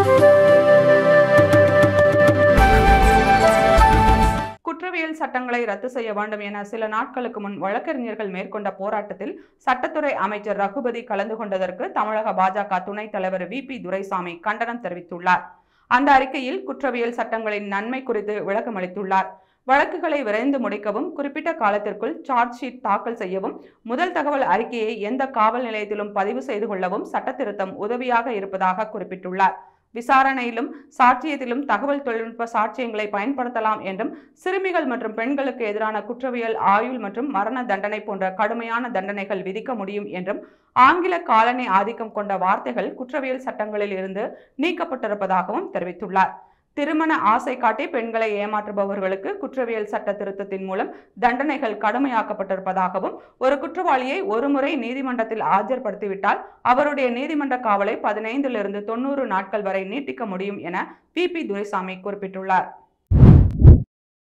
குற்றவியல் சட்டங்களை ரத்து செய்ய வேண்டும் என சில நாட்களுக்கு முன் வழக்கறிஞர்கள் மேற்கொண்ட போராட்டத்தில் சட்டத்துறை அமைச்சர் ரகுபதி கலந்து கொண்டதற்கு தமிழக பாஜக துணைத் தலைவர் வி.பி. துரைசாமி கண்டனம் தெரிவித்துள்ளார். அந்த அறிக்கையில் குற்றவியல் சட்டங்களின் நன்மை குறித்து விளக்கமளித்துள்ளார். வழக்குகளை விரைந்து முடிக்கவும், குறிப்பிட்ட காலத்திற்குள் சார்ஜ் ஷீட் தாக்கல் செய்யவும், முதல் தகவல் அறிக்கையை எந்த காவல் நிலையத்திலும் பதிவு செய்து கொள்ளவும் சட்டத்திருத்தம் உதவியாக இருப்பதாக குறிப்பிட்டுள்ளார். விசாரணையிலும் சாட்சியத்திலும் தகவல் தொழில்நுட்ப சாட்சியங்களை பயன்படுத்தலாம் என்றும், சிறுமிகள் மற்றும் பெண்களுக்கு எதிரான குற்றவியல் ஆயுள் மற்றும் மரண தண்டனை போன்ற கடுமையான தண்டனைகள் விதிக்க முடியும் என்றும், ஆங்கில காலனி ஆதிக்கம் கொண்ட வார்த்தைகள் குற்றவியல் சட்டங்களில் இருந்து நீக்கப்பட்டிருப்பதாகவும் தெரிவித்துள்ளார். திருமண ஆசை காட்டி பெண்களை ஏமாற்றுபவர்களுக்கு குற்றவியல் சட்ட திருத்தத்தின் மூலம் தண்டனைகள் கடுமையாக்கப்பட்டிருப்பதாகவும், ஒரு குற்றவாளியை ஒருமுறை நீதிமன்றத்தில் ஆஜர்படுத்திவிட்டால் அவருடைய நீதிமன்ற காவலை 15 லிருந்து 90 நாட்கள் வரை நீட்டிக்க முடியும் என வி.பி. துரைசாமி குறிப்பிட்டுள்ளார்.